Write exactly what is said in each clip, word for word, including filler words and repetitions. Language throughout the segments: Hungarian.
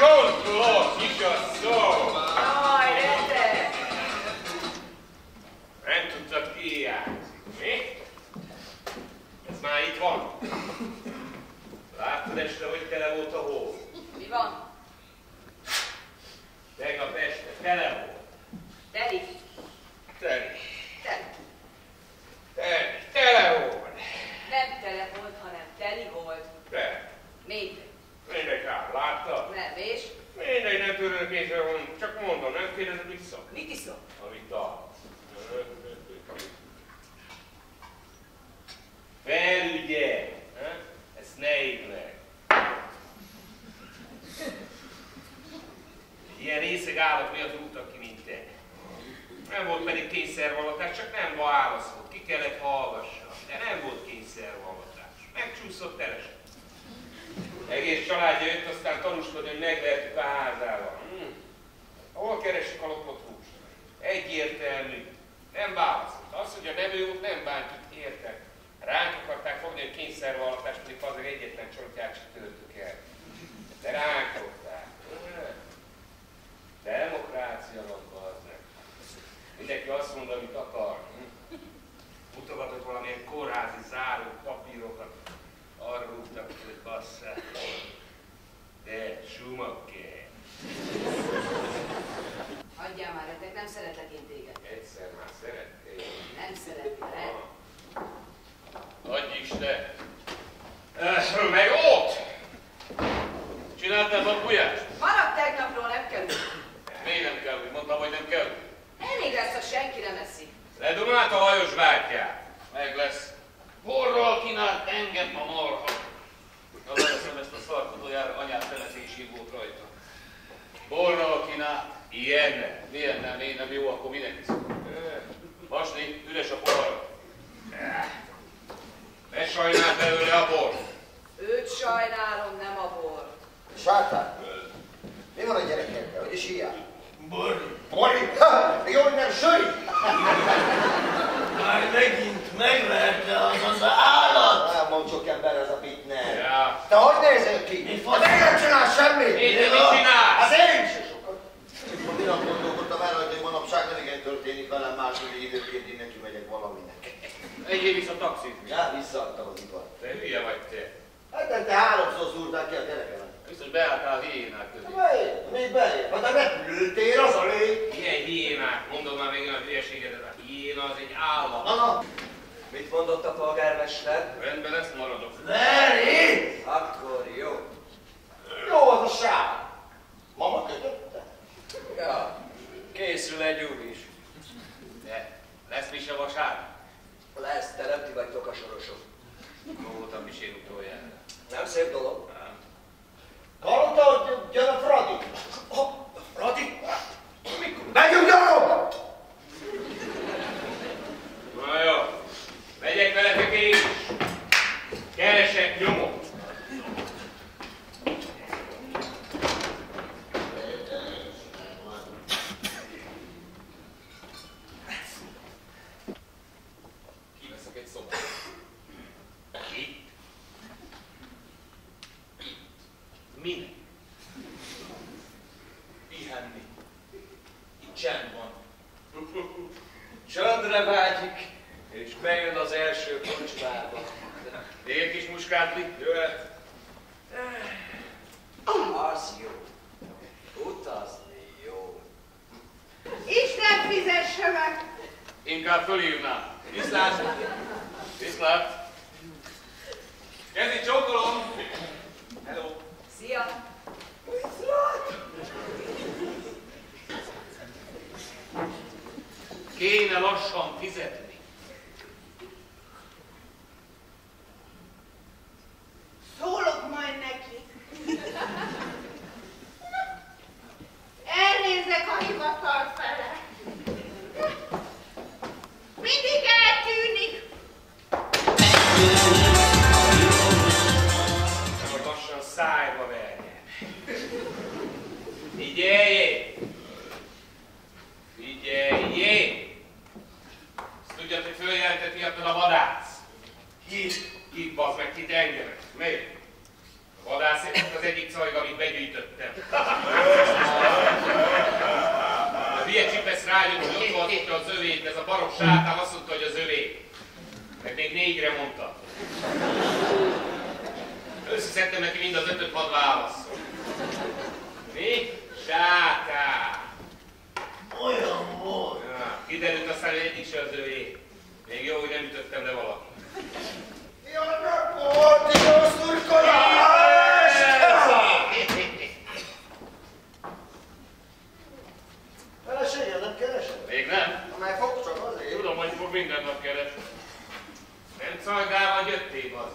csontló kisasszony! Jaj, de! Nem tudtad, ki hiányzik, mi? Ez már itt van. Láttad este, hogy tele volt a hó? Mi van? Tegnap este tele volt. Teli? Teli. Teli. Teli. Tele volt. Nem tele volt, hanem teli volt. De. Mindegy. Mindegy, hát láttad? Nem, és? Mindegy, nem törődök észre, csak mondom, nem kérdezed vissza. Mit iszol? Amit a... Felügyelj! Ezt ne írd meg. Ilyen részeg állat miatt rúgtak ki, mint te. Nem volt pedig kényszervallatás, csak nem válaszolt. Ki kellett hallgassa. De nem volt kényszervallatás. Megcsúszott teresett. Egész családja jött, aztán tanúskodni, hogy megvertük a házával. Hm. Hol keresik a lopott húst? Egyértelmű. Nem válaszolt. Az, hogy a nem ő volt, nem bántjuk, értek. Ránk akarták fogni, hogy kényszervallatás, pedig azért egyetlen csontját sem töltük el. De ránk fogták. Demokrácia van, bazdmeg. Mindenki azt mond, amit akar. Mutogatott valamilyen kórházi záró papírokat. Arra rúgtak, hogy basszák. De Schumacher. Hagyjál már, Retek, nem szeretlek én téged. Egyszer már szerettél. Nem szeretlek. Adj Isten! Meg ott! Csináltál a gulyást? Maradt tegnapról, nem kell. Miért nem kell úgy? Mondtam, hogy nem kell. Elég lesz, ha senki nem eszik. Ledumált a Lajos bátyját. Meg lesz. Borral kínált engem a marha. Azzal leszem ezt a szarkodójára, anyám temetésig volt rajta. Borral kínált. Ilyen. Milyen nem, én nem jó, akkor minek iszok? Vasni, üres a pohar. Ne sajnáld belőle a bort. Őt sajnálom, nem a bort. Sátán, mi van a gyerekekkel? Hogy is ilyen? Bori. Bori? Ha! Jó, hogy nem Söri! Már megint megverte az az állat! Nem mond sok ember ez a bitner. Ja. Te hogy nézel ki? Mi Te fasz? meg nem csinálsz semmit! Én te mit csinálsz? Az én se sokat. Minak gondolkodtam el, hogy manapság nem igen történik velem második időként, én neki megyek valaminek. Egyél vissza a taxit. Ja, visszaadtam az ipart. Te hülye vagy te. Hát nem, te háromszor szúrtál ki a gyerekemet. Biztos beálltál a hiénák közé. Bejön, még bejön. Hát a repülőtér az a lég. Milyen hiénák? Mondom már végül a hülyeségedet. A hiéna az egy állat. Na, na. Mit mondott a polgármester? Rendben lesz, maradok. Veri! Akkor jó. Jó az a sáv. Mama kötötte? Ja, készül egy úr is. De lesz mi se vasárnap? Lesz, te nem ti vagytok a sorosok. Hol voltam misén utoljára? Nem szép dolog? Nem. Hallotta, hogy jön a Fradi? Oh, Fradi? Mikor? Megyünk, gyarok! Na jó, megyek veletek én is. Keresek nyomot. Kiveszek egy szobát. Itt? Minek? Pihenni. Itt csend van. Csöndre vágyik, és bejön az első kocsmába. Dél kis muskátli, jöhet. Az jó. Utazni jó. Isten fizesse meg! Inkább fölhívnám. Viszlát! Viszlát! Kezdj, csókolom! Hello! Szia! Kéne lassan fizetni. Szólok majd neki. Elnézek a hivatal fele. Mindig eltűnik. Hogy lassan szájba verjen. Figyeljék! Figyeljék! Azt vágyott, hogy ott valószítja az övét, ez a barok sátán azt mondta, hogy az övé. Meg még négyre mondta. Összeszedtem neki mind az ötöt, hadd válasszol. Mi? Sátán. Olyan volt. Ja, kiderült aztán, hogy egyik se az övé. Még jó, hogy nem ütöttem le valaki. Jönnek volt, jó szurkolás! Feleségem, nem keresed? Még nem? Ha már fog csak azért. Tudom, hogy fog minden nap keresni. Nem szolgálva jöttél az.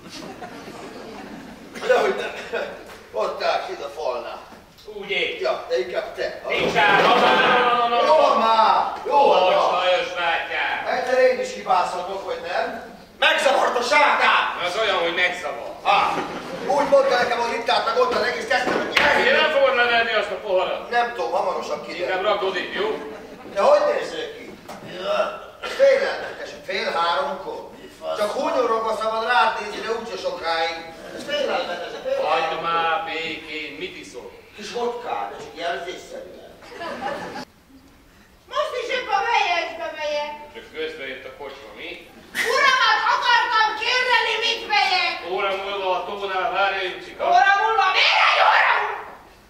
Dehogy nem. Ott állsz ide a falnál. Úgy ég. Ja, de inkább te. Nincs áll, Jó már! Jó van! Lajos bátyám. Egyszer én is hibázhatok, hogy nem? Megzavart a sátán! Az olyan, hogy megzavar. Ha! Úgy mondta nekem, hogy itt állt meg ott az egész kezdtem, hogy Én gyere! nem fogod levenni azt a poharat. Nem tudom, hamarosan Inkább kiderül. rakd itt, jó? De hogy nézzél ki? Félelmetes, fél háromkor. Csak hunyorogva szabad rád nézni, de úgyse sokáig. Ez félelmetes, Hagyd félelmetes. már békén, mit iszol? Kis vodkád, csak jelzésszerűen. Most is ebbe a vegyesbe megyek. Csak közben jött a kocsma, mi? Uramat akartam kérdeni, mit vegyek. Óra múlva a tónál várja, Jucika. Óra múlva, miért egy óra múlva?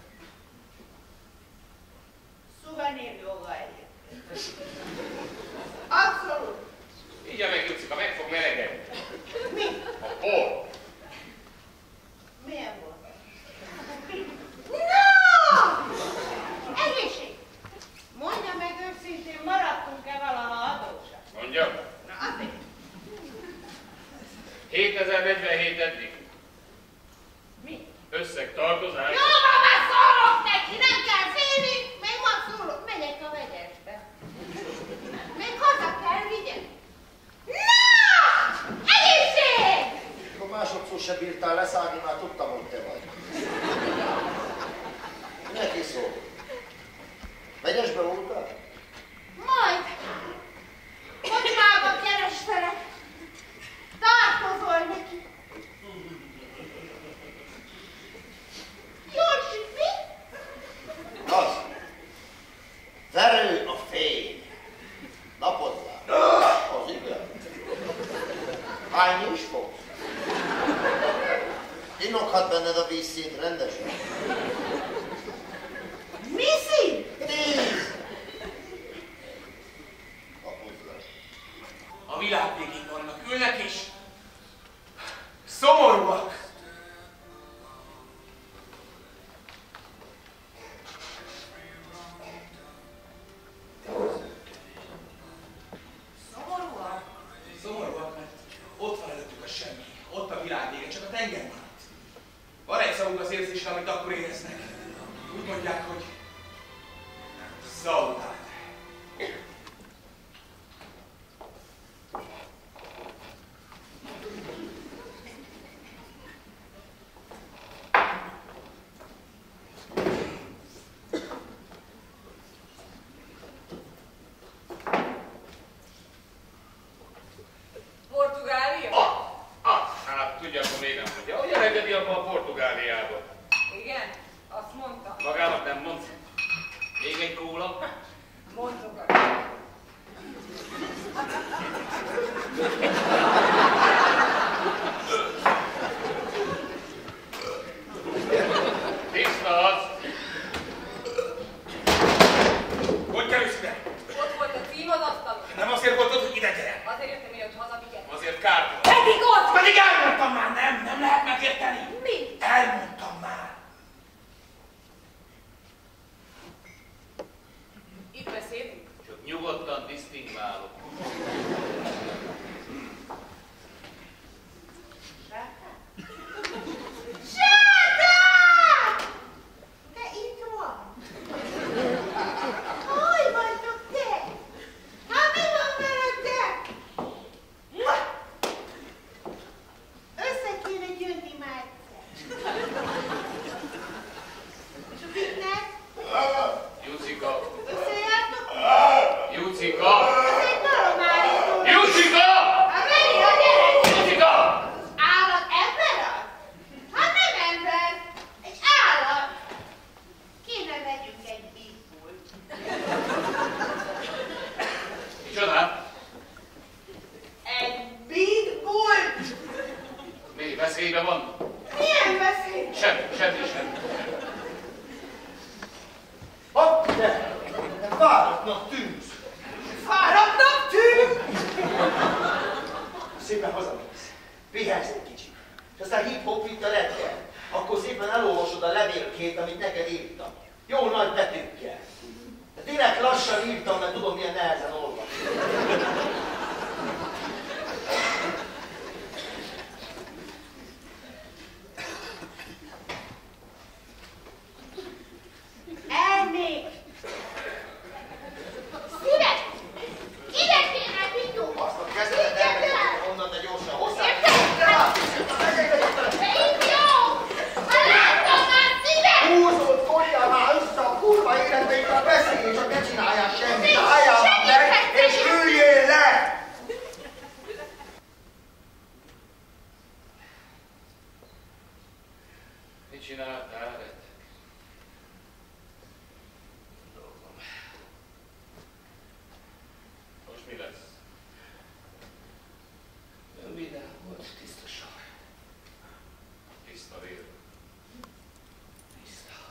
Szuvenír joga egyébként. Abszolút. Így meg, Jucika, meg fog melegedni. Mi? A por. Milyen volt? No! Egészség! Mondja meg őszintén, maradtunk-e valaha adósak? Mondjam? Na azért. hétezer-negyvenhét eddig. Mi? Összeg tartozás. Jó, van, már szólok neki, nem kell félni, még ma szólok, megyek a vegyesbe. Még haza kell vigyem. Na! Egészség! Akkor másodszor se bírtál leszállni, már tudtam, hogy te vagy. Neki szól. Vegyesbe voltál? Majd. Kocsmába kerestelek. Tartozol neki. Jól süt, mi? Az. Az erő, a fény. Napozzál. Az igen. Hányni is fogsz? Innokhat benned a vízszint rendesen. Mi szín? Tíz! Napozzál. A világ végén vannak, ülnek és szomorúak. Szomorúan. Szomorúak, mert ott van előttük a semmi. Ott a világ vége, csak a tenger maradt. Van egy szavuk az érzésre, amit akkor éreznek. Úgy mondják, hogy Zaudát. Portugália? Ah, ah, hát tudja, akkor még nem mondja. Hogy elengedi abba a Portugáliába? Igen, azt mondta. Magának nem mondsz? Még egy kóla? Mondogat. Tiszta az! Hogy kerülsz ide? Ott volt a cím az asztalon. Nem azért volt ott, hogy ide gyere. Azért jöttem ide, hogy hazavigyek. Azért kár volt. Pedig ott! Pedig elmondtam már, nem? Nem lehet megérteni? Mi? Elmondtam már. Itt beszélünk. Csak nyugodtan disztingválok. Sátán! Te itt van! Hogy vagytok te? Hát mi van veled te? Össze kéne gyönni már egyszer. Fitness? Jucika! Összejártok? Jucika! Ez egy normális fáradtnak tűnsz. Fáradtnak tűnünk? Szépen hazamész, pihensz egy kicsit, és aztán hip-hop itt a reggel. Akkor szépen elolvasod a levélkét, amit neked írtam. Jó nagy betűkkel. De direkt lassan írtam, mert tudom, milyen nehezen olvasni. Elnék! Szíves! Ide kéne, Pityó! Azt a kezedet elmegyek onnan, de gyorsan hozzá. De itt jó! Ha láttam már szíves! Húzod, fogyjál már össze a kurva életbe, itt már beszélj, csak ne csináljál semmit. Álljál már meg, és üljél le! Mit csináltál, Retek? Dolgom. Most mi lesz? Ön vidám volt, tiszta sor. Tiszta vér. Tiszta.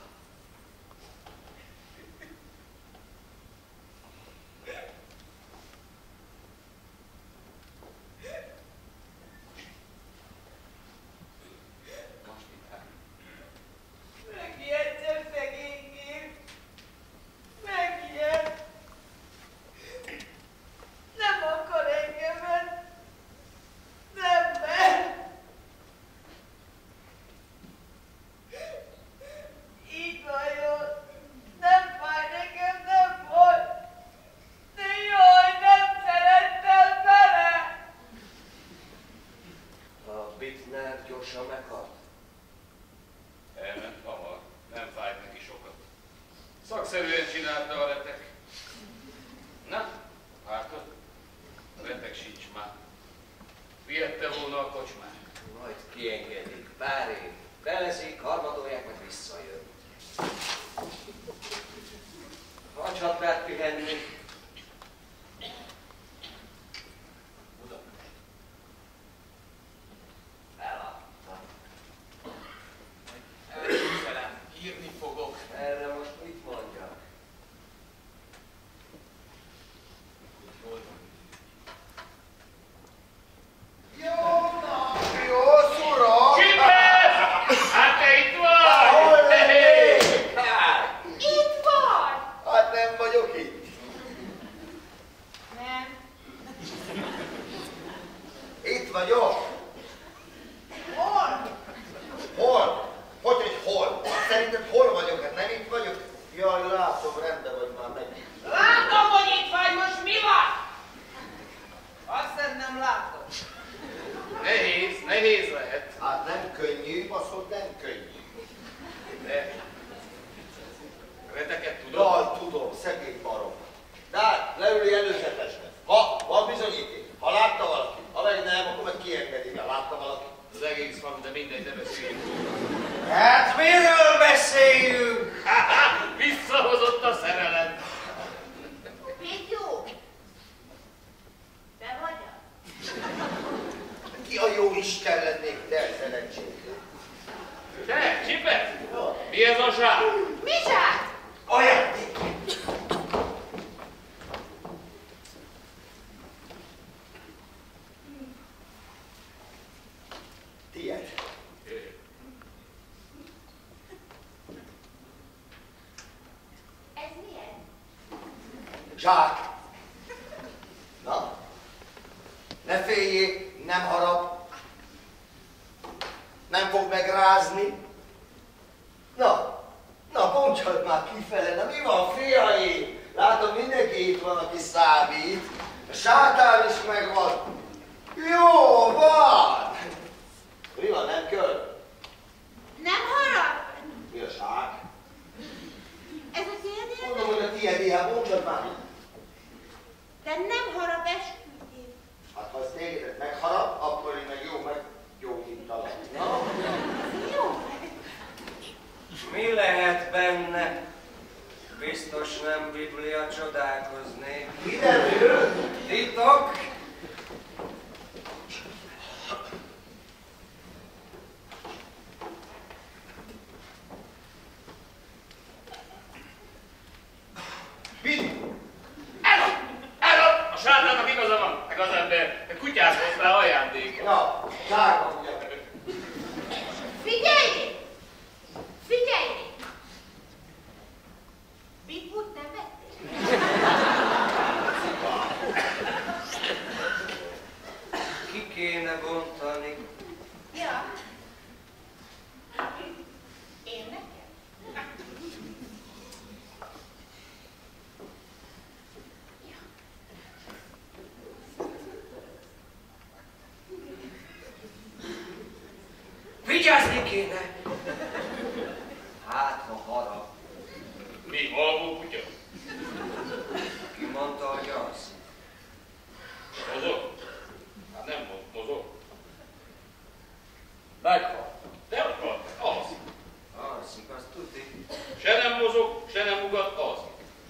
Most mit áll? Megijedtem szegényként. Megijed. Nem akar engemet. Nem mer. Így van jó. Nem fáj nekem, nem volt. De jaj, nem szerettem bele. A Bittner gyorsan meghalt. Elment hamar, nem fájt neki sokat. Szakszerűen csinálta a Retek. Na, látod? A Retek sincs már. Vihette volna a kocsmát. Majd kiengedik, pár év. Beleszik, harmadolják, meg visszajön. Hagyhat rád pihenni. Eladta. Elképzelem, írni fogok. Erre most mit mondjak? Jó nap, jó szura! Csipet! Hát te itt Hol vagy! lennék? Itt vagy! Hát nem vagyok itt. Nem. Itt vagyok. Hol? Hol? Hogy, hogy hol? Szerinted hol vagyok? Hát nem itt vagyok? Jaj, látom, rendben vagy már meg. Látom, hogy itt vagy, most mi van? Azt hiszem, nem látom. Nehéz, nehéz lehet. Hát nem könnyű, az, hogy nem könnyű. De Reteket tudod? Jaj, tudom, szegény barom. De hát, leüli előzetesre. Ha, van bizonyíték. Ha látta valaki, ha meg nem, akkor meg kiengedi, ha látta valaki. Az egész van, de mindegy, ne beszéljünk. Hát miről beszéljünk? Visszahozott a szerelem. Pityó! Te vagy az? Ki a jó Isten lennék, te szerencsétlen. Te, Csipet! Mi ez a zsák? Mi zsák? Ajándék! Tied. Ez milyen? Zsák! Na? Ne féljél, nem harap. Nem fog megrázni. Na, na bontsad már kifele, na mi van, fiaim? Látom, mindenki itt van, aki számít. A sátán is megvan. Jó van! Mi van, nem kell? Nem harap? Mi a zsák? Ez a tiéd? Mondom, hogy a tiéd, hát bontsad már. De nem harap, esküdjél. Hát ha ez tégedet megharap, akkor én meg jó meg gyógyítalak. Na? Jó. Mi lehet benne? Biztos nem Biblia, csodálkoznék. Kiderül? Titok? Mit? kéne. Hát, ha harap. Mi, alvó kutya? Ki mondta, hogy az? Mozog? Hát nem mond, mozog. Meghal. De hogy van? Alszik. Alszik, azt tudni. Se nem mozog, se nem ugat, alszik.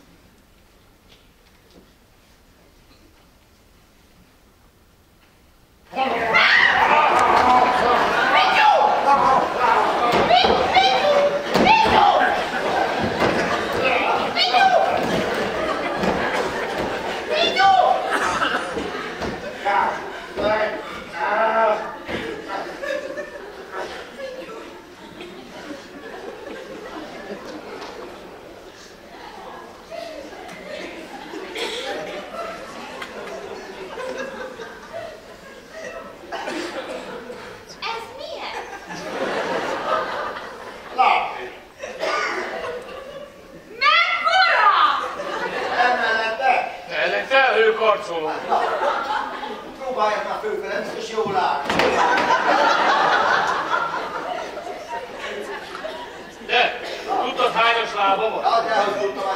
Próbálják már fölfele, biztos jól áll. De, tudtad hányos lába van? Hát, de hogy tudtam,